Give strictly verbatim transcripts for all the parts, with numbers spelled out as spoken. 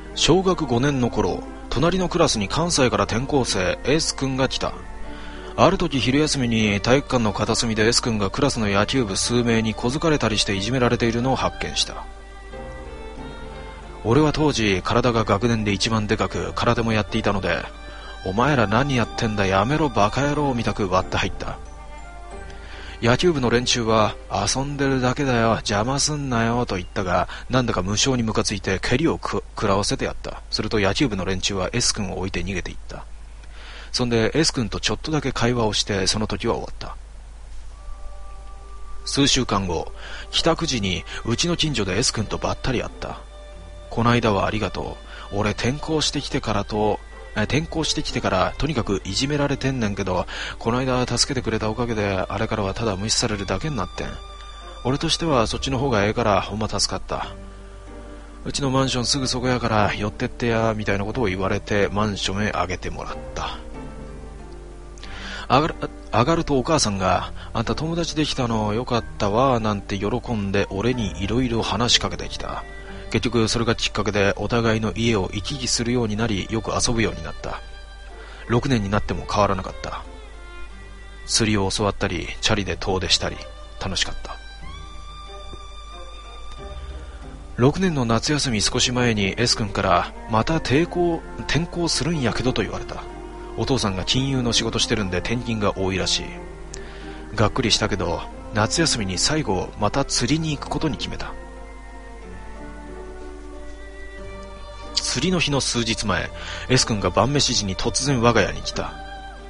小学ごねんの頃、隣のクラスに関西から転校生 S 君が来た。ある時昼休みに体育館の片隅で S 君がクラスの野球部数名に小づかれたりしていじめられているのを発見した。俺は当時体が学年で一番でかく空手もやっていたので、お前ら何やってんだやめろバカ野郎みたく割って入った。野球部の連中は遊んでるだけだよ邪魔すんなよと言ったが、なんだか無性にムカついて蹴りをく食らわせてやった。すると野球部の連中は S 君を置いて逃げていった。そんで S 君とちょっとだけ会話をしてその時は終わった。数週間後、帰宅時にうちの近所で S 君とばったり会った。こないだはありがとう。俺転校してきてからと転校してきてからとにかくいじめられてんねんけど、この間助けてくれたおかげであれからはただ無視されるだけになってん。俺としてはそっちの方がええからほんま助かった。うちのマンションすぐそこやから寄ってってやみたいなことを言われてマンションへあげてもらった。上がる、上がるとお母さんが、あんた友達できたのよかったわなんて喜んで俺にいろいろ話しかけてきた。結局それがきっかけでお互いの家を行き来するようになり、よく遊ぶようになった。ろくねんになっても変わらなかった。釣りを教わったりチャリで遠出したり楽しかった。ろくねんの夏休み少し前に S 君からまた転校、転校するんやけどと言われた。お父さんが金融の仕事してるんで転勤が多いらしい。がっくりしたけど夏休みに最後また釣りに行くことに決めた。釣りの日の数日前、 S 君が晩飯時に突然我が家に来た。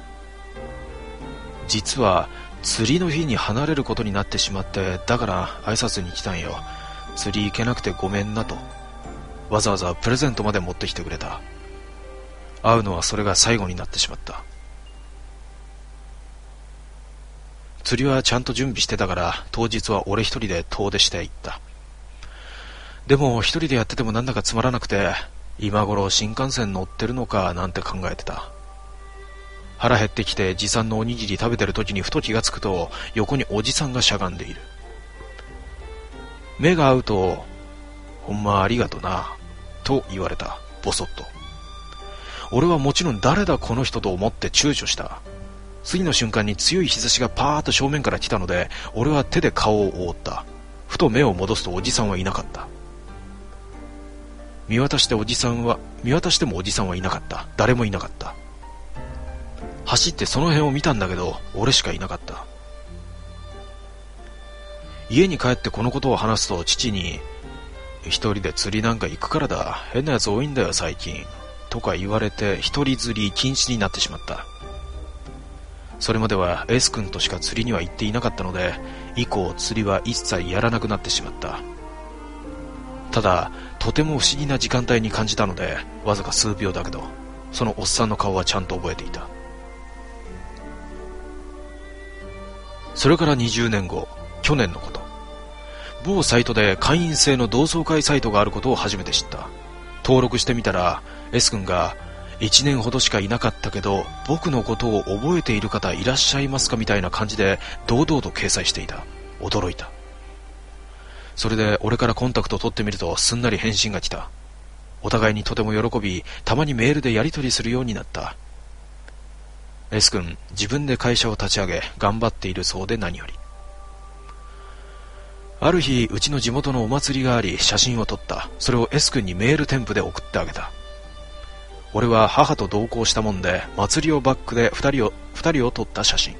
実は釣りの日に離れることになってしまって、だから挨拶に来たんよ。釣り行けなくてごめんなと。わざわざプレゼントまで持ってきてくれた。会うのはそれが最後になってしまった。釣りはちゃんと準備してたから当日は俺一人で遠出して行った。でも一人でやっててもなんだかつまらなくて、今頃新幹線乗ってるのかなんて考えてた。腹減ってきて持参のおにぎり食べてる時にふと気がつくと、横におじさんがしゃがんでいる。目が合うと、ほんまありがとなと言われた。ボソッと。俺はもちろん誰だこの人と思って躊躇した。次の瞬間に強い日差しがパーッと正面から来たので、俺は手で顔を覆った。ふと目を戻すとおじさんはいなかった。見渡しておじさんは見渡してもおじさんはいなかった。誰もいなかった。走ってその辺を見たんだけど俺しかいなかった。家に帰ってこのことを話すと父に、一人で釣りなんか行くからだ、変なやつ多いんだよ最近とか言われて、一人釣り禁止になってしまった。それまでは S 君としか釣りには行っていなかったので、以降釣りは一切やらなくなってしまった。ただとても不思議な時間帯に感じたので、わずか数秒だけどそのおっさんの顔はちゃんと覚えていた。それからにじゅうねんご、去年のこと、某サイトで会員制の同窓会サイトがあることを初めて知った。登録してみたら S 君が、いちねんほどしかいなかったけど僕のことを覚えている方いらっしゃいますかみたいな感じで堂々と掲載していた。驚いた。それで俺からコンタクトを取ってみるとすんなり返信が来た。お互いにとても喜び、たまにメールでやり取りするようになった。 S 君、自分で会社を立ち上げ頑張っているそうで何より。ある日うちの地元のお祭りがあり写真を撮った。それを S 君にメール添付で送ってあげた。俺は母と同行したもんで祭りをバックで二人を二人を撮った写真。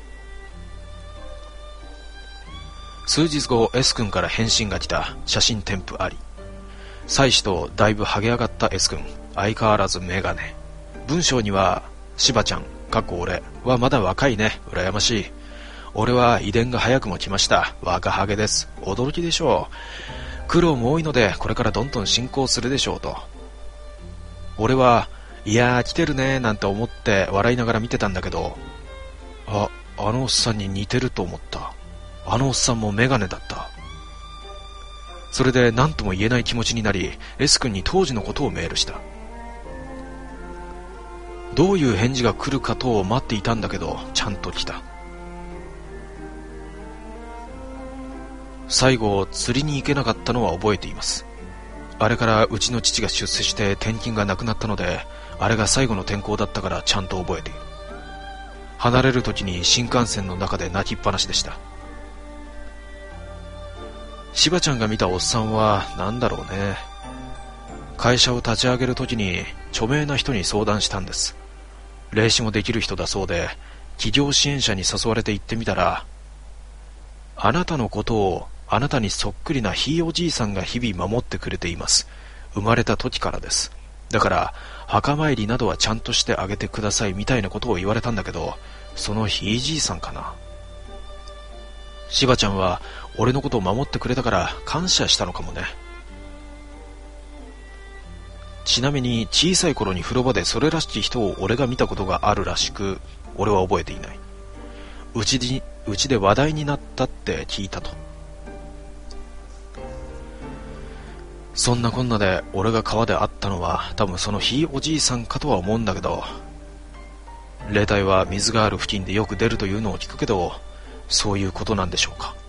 数日後 S 君から返信が来た。写真添付あり。妻子とだいぶハゲ上がった S 君、相変わらずメガネ。文章にはしばちゃんかっこ俺はまだ若いね、羨ましい。俺は遺伝が早くも来ました、若ハゲです、驚きでしょう。苦労も多いのでこれからどんどん進行するでしょうと。俺はいやー来てるねなんて思って笑いながら見てたんだけど、あ、あのおっさんに似てると思った。あのおっさんもメガネだった。それで何とも言えない気持ちになり S 君に当時のことをメールした。どういう返事が来るかと待っていたんだけどちゃんと来た。最後釣りに行けなかったのは覚えています。 あれからうちの父が出世して転勤がなくなったので、あれが最後の転校だったからちゃんと覚えている。離れる時に新幹線の中で泣きっぱなしでした。しばちゃんが見たおっさんは何だろうね。会社を立ち上げる時に著名な人に相談したんです。霊視もできる人だそうで、企業支援者に誘われて行ってみたら、あなたのことをあなたにそっくりなひいおじいさんが日々守ってくれています。生まれた時からです。だから墓参りなどはちゃんとしてあげてくださいみたいなことを言われたんだけど、そのひいじいさんかな。しばちゃんは俺のことを守ってくれたから感謝したのかもね。ちなみに小さい頃に風呂場でそれらしき人を俺が見たことがあるらしく、俺は覚えていない。うちに、うちで話題になったって聞いたと。そんなこんなで俺が川で会ったのは多分そのひいおじいさんかとは思うんだけど、霊体は水がある付近でよく出るというのを聞くけど、そういうことなんでしょうか。